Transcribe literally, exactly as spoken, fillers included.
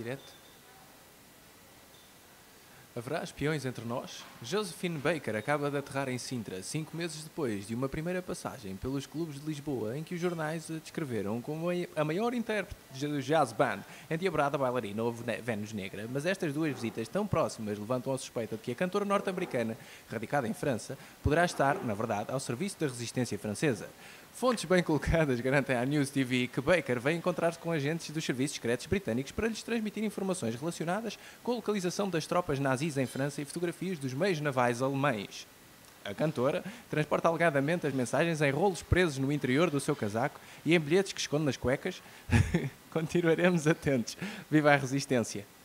direto. Haverá espiões entre nós? Josephine Baker acaba de aterrar em Sintra, cinco meses depois de uma primeira passagem pelos clubes de Lisboa, em que os jornais a descreveram como a maior intérprete de jazz band, endiabrada bailarina ou Vênus Negra. Mas estas duas visitas tão próximas levantam a suspeita de que a cantora norte-americana, radicada em França, poderá estar, na verdade, ao serviço da resistência francesa. Fontes bem colocadas garantem à News T V que Baker veio encontrar-se com agentes dos serviços secretos britânicos para lhes transmitir informações relacionadas com a localização das tropas nazis em França e fotografias dos meios navais alemães. A cantora transporta alegadamente as mensagens em rolos presos no interior do seu casaco e em bilhetes que esconde nas cuecas. Continuaremos atentos. Viva a resistência!